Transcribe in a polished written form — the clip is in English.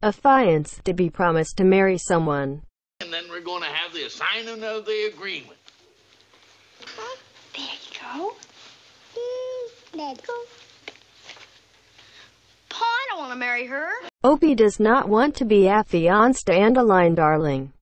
Affiance, to be promised to marry someone. And then we're going to have the signing of the agreement. There you go. Let's go. Pa, I don't want to marry her. Opie does not want to be affianced and aligned, darling.